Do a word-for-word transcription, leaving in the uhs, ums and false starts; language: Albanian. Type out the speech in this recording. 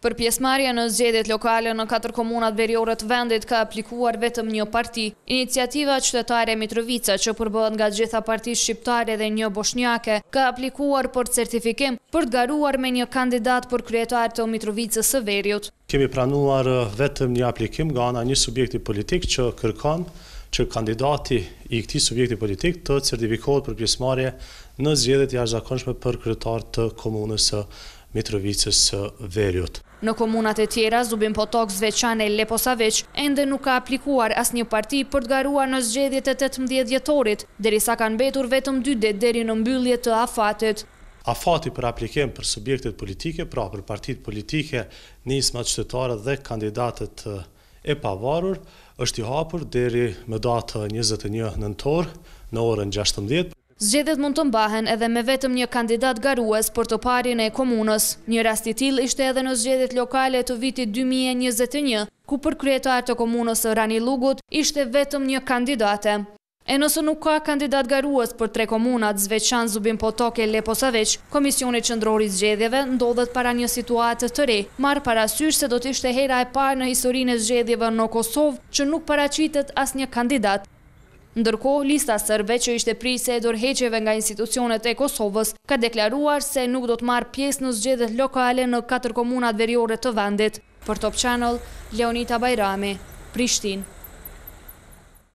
Për pjesëmarrje në zgjedhjet lokale në katër komunat veriore të vendit ka aplikuar vetëm një parti. Iniciativa qytetare Mitrovica, që përbëhet nga gjitha partitë shqiptare dhe një bosnjake, ka aplikuar për certifikim për të garuar me një kandidat për kryetar të Mitrovicës së Veriut. Kemi pranuar vetëm një aplikim nga ana një subjekti politik që kërkon që kandidati i këtij subjekti politik të certifikohet për pjesëmarrje në zgjedhjet e jashtëzakonshme për kryetar të komunës së Mitrovicës së Veriut. Në komunat e tjera, Zubin Potok, Zveçane, Leposavić, ende nuk ka aplikuar asnjë parti për të garuar në zgjedhjet e tetëmbëdhjetë dhjetorit, derisa kanë mbetur vetëm dy ditë deri në mbyllje të afatit. Afati për aplikim për subjektet politike, pra për partitë politike, nismat qytetare dhe kandidatët e pavarur, është i hapur deri më datën njëzet e një nëntor në orën gjashtëmbëdhjetë. Zgjedhjet mund të mbahen edhe me vetëm një kandidat garues për të parin e komunës. Një rast i tillë ishte edhe në zgjedhjet lokale të vitit dy mijë e njëzet e një, ku për kryetar të komunës së Ranilugut ishte vetëm një kandidate. E nëse nuk ka kandidat garues për tre komunat, Zveçan, Zubin Potok e Leposavić, Komisioni Qendror i Zgjedhjeve ndodhet para një situate të re, marrë parasysh se do të ishte hera e parë në historinë e zgjedhjeve në Kosovë që nuk paraqitet asnjë kandidat. Ndërkohë, lista sërbe që ishte prise e dorëheqjeve nga institucionet e Kosovës ka deklaruar se nuk do të marrë pjesë në zgjedhjet lokale në katër komunat veriore të vendit. Për Top Channel, Leonita Bajrami, Prishtinë.